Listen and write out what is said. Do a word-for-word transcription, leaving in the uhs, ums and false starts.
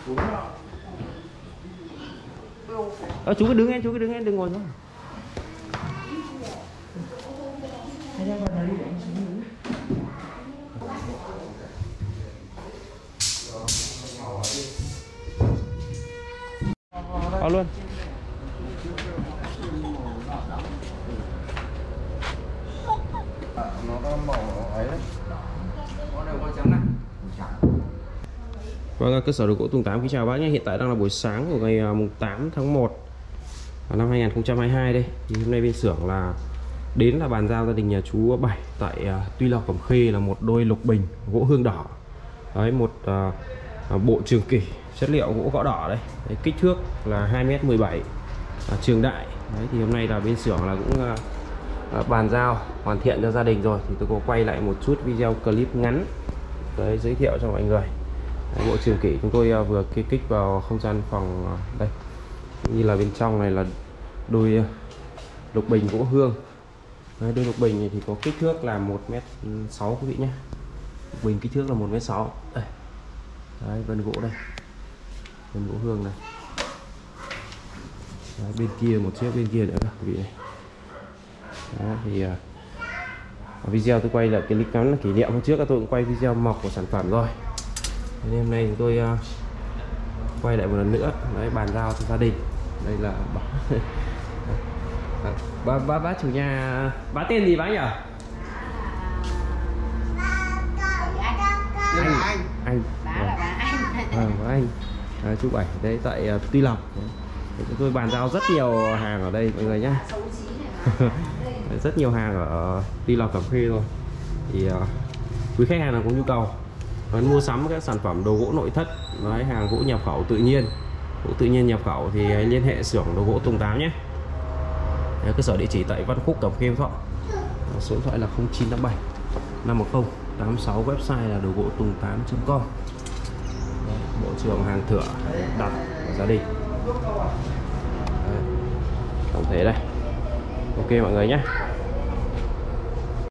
Ờ, chú cứ đứng em, chú cứ đứng em, đừng ngồi nữa. Vào luôn. Nó có màu ấy đấy. Có đều có trắng này. Vâng, cơ sở đồ gỗ Tùng Tám kính chào bác nhé. Hiện tại đang là buổi sáng của ngày mùng tám tháng một năm hai nghìn không trăm hai mươi hai đây. Thì hôm nay bên xưởng là đến là bàn giao gia đình nhà chú Bảy tại uh, Tuy Lộc Cẩm Khê là một đôi lục bình gỗ hương đỏ. Đấy, một uh, bộ trường kỷ chất liệu gỗ gõ đỏ đây. Đấy, kích thước là hai mét mười bảy, uh, trường đại. Đấy, thì hôm nay là bên xưởng là cũng uh, uh, bàn giao hoàn thiện cho gia đình rồi. Thì tôi có quay lại một chút video clip ngắn để giới thiệu cho mọi người. Đấy, bộ trường kỷ chúng tôi uh, vừa kê kích vào không gian phòng uh, đây. Như là bên trong này là đôi uh, lục bình gỗ hương. Đấy, đôi lục bình này thì có kích thước là một mét sáu quý vị nhé. Lục bình kích thước là một mét sáu. Đây. Đấy, vân gỗ đây. Vân gỗ hương này. Đấy, bên kia một chiếc bên kia nữa các quý vị này. Đấy, thì uh, video tôi quay lại cái clip ngắn là kỷ niệm hôm trước tôi cũng quay video mọc của sản phẩm rồi. Thế nên hôm nay chúng tôi uh, quay lại một lần nữa. Đấy, bàn giao cho gia đình. Đây là bác bác bác chủ nhà, bác tên gì bác nhỉ? Anh anh anh bá là bá anh. À, bác anh à, chú Bảy đấy tại uh, Tuy Lộc. Chúng tôi bàn giao rất nhiều hàng ở đây mọi người nhé. Rất nhiều hàng ở Tuy Lộc Cẩm Khê rồi. Thì uh, quý khách hàng nào có nhu cầu muốn mua sắm các sản phẩm đồ gỗ nội thất, đấy, hàng gỗ nhập khẩu tự nhiên, gỗ tự nhiên nhập khẩu thì liên hệ xưởng đồ gỗ Tùng Tám nhé. Đấy, cơ sở địa chỉ tại Văn Khúc, Cẩm Khê, Thọ. Số điện thoại là không chín tám bảy năm một không tám sáu, website là đồ gỗ tùng tám chấm com. Bộ trường hàng thửa đặt của gia đình. Đấy, tổng thể đây. Ok mọi người nhé.